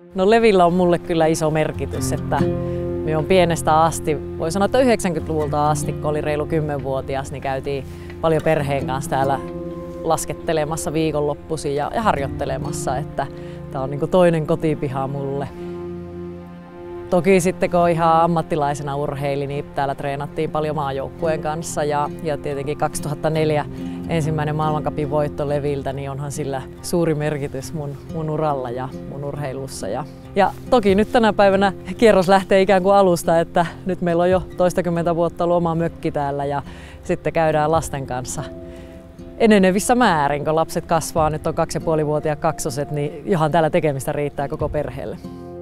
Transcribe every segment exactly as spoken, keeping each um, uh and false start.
No Levillä on mulle kyllä iso merkitys, että me on pienestä asti, voi sanoa, että yhdeksänkymmentäluvulta asti, kun oli reilu kymmenvuotias, niin käytiin paljon perheen kanssa täällä laskettelemassa viikonloppuisin ja, ja harjoittelemassa, että tämä on niin kuin toinen kotipiha mulle. Toki sitten kun ihan ammattilaisena urheili, niin täällä treenattiin paljon maajoukkueen kanssa ja, ja tietenkin kaksituhattaneljä ensimmäinen maailmancupin voitto Leviltä, niin onhan sillä suuri merkitys mun, mun uralla ja mun urheilussa. Ja, ja toki nyt tänä päivänä kierros lähtee ikään kuin alusta, että nyt meillä on jo toistakymmentä vuotta ollut oma mökki täällä ja sitten käydään lasten kanssa enenevissä määrin, kun lapset kasvaa, nyt on kaksi ja puoli vuotiaat kaksoset, niin ihan täällä tekemistä riittää koko perheelle.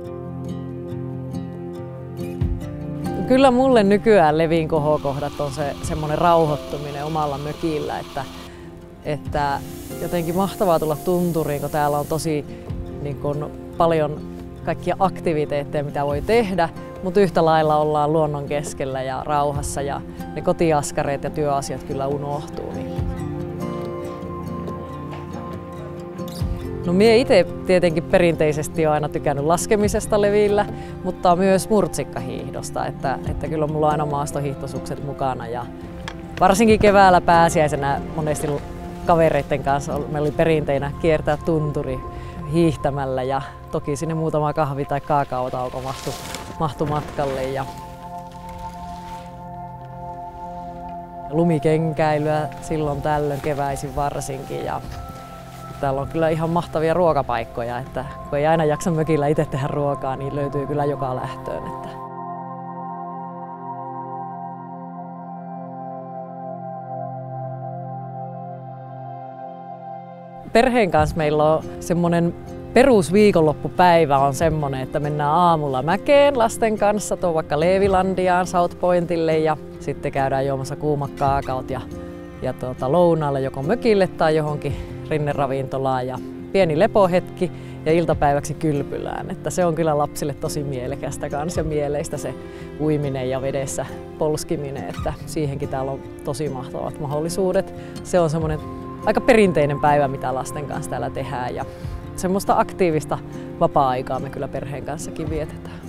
Kyllä mulle nykyään Levin kohokohdat on se semmoinen rauhoittuminen omalla mökillä, että, että jotenkin mahtavaa tulla tunturiin, kun täällä on tosi niin kun, paljon kaikkia aktiviteetteja, mitä voi tehdä, mutta yhtä lailla ollaan luonnon keskellä ja rauhassa ja ne kotiaskareet ja työasiat kyllä unohtuu. Niin. No mie itse tietenkin perinteisesti olen aina tykännyt laskemisesta Levillä, mutta myös murtsikkahiihdosta, että, että kyllä mulla on aina maastohiihtosukset mukana ja varsinkin keväällä pääsiäisenä monesti kavereiden kanssa meillä oli perinteinä kiertää tunturi hiihtämällä ja toki sinne muutama kahvi tai kaakaotauko mahtui, mahtui matkalle. Ja lumikenkäilyä silloin tällöin keväisin varsinkin. Ja täällä on kyllä ihan mahtavia ruokapaikkoja, että kun ei aina jaksa mökillä itse tehdä ruokaa, niin löytyy kyllä joka lähtöön. Että. Perheen kanssa meillä on semmoinen perusviikonloppupäivä on semmoinen, että mennään aamulla mäkeen lasten kanssa, tuon vaikka Levilandiaan, South Pointille ja sitten käydään juomassa kuumat kaakaot ja, ja tuota, lounaalle joko mökille tai johonkin rinneravintolaan ja pieni lepohetki ja iltapäiväksi kylpylään. Että se on kyllä lapsille tosi mielekästä kans ja mieleistä se uiminen ja vedessä polskiminen, että siihenkin täällä on tosi mahtavat mahdollisuudet. Se on semmoinen aika perinteinen päivä, mitä lasten kanssa täällä tehdään ja semmoista aktiivista vapaa-aikaa me kyllä perheen kanssakin vietetään.